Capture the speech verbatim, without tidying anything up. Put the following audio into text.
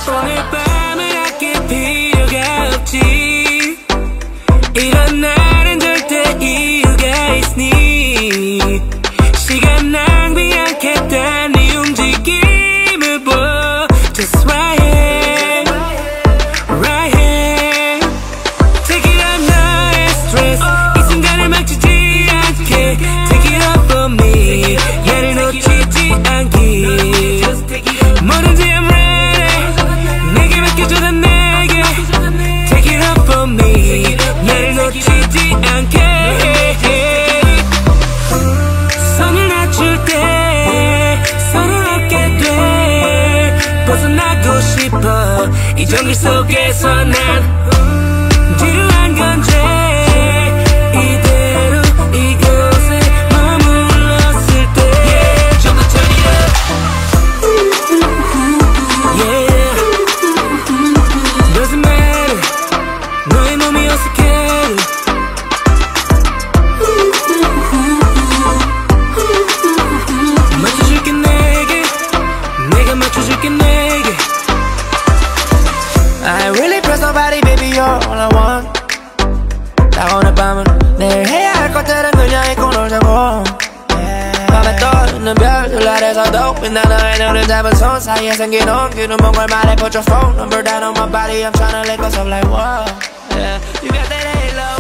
오늘 밤을 아낄 필요가 없지. 이런 날은 절대 이유가 있으니 시간 낭비 않겠다 네 움직임을 봐. Just right here, right here. Take it up 너의 stress 이 순간을 막히지 않게. Take it up for me 얘를 놓치지 않기. 뭐든지 I'm ready 내게 맡겨줘 난 내게. Take it up for me 얘를 놓치지 않게. 손을 낮출 때 서러웠게 돼. 벗어나고 싶어 이 정글 속에서 난. 지루한 건지 이대로 이곳에 머물렀을 때 좀 더 turn it up. Yeah Doesn't matter 너의 몸이 어색해. 맞춰줄게 내게 내가 맞춰줄게 내게. I ain't really press nobody baby you're all I want. 딱 오늘 밤은 내일 해야 할 것들은 그냥 잊고 놀자고. 밤에 떠있는 별들 아래서도 빛나 너의 눈을 잡은 손 사이에 생긴 온기는 뭔걸 말해. Put your phone number down on my body I'm tryna let go so like whoa. Yeah, you got that halo